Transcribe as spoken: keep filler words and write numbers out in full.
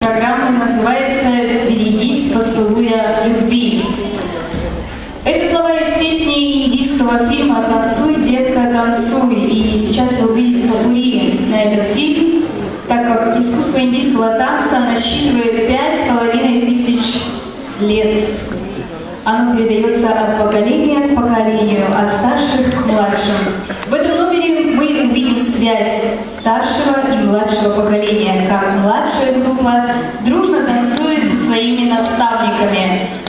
Программа называется «Берегись поцелуя любви». Это слова из песни индийского фильма «Танцуй, детка, танцуй». И сейчас вы увидите попурри на этот фильм, так как искусство индийского танца насчитывает пять с половиной тысяч лет. Оно передается от поколения к поколению, от старших к младшим. В этом номере мы увидим связь старшего и младшего поколения, как младшая группа дружно танцует со своими наставниками.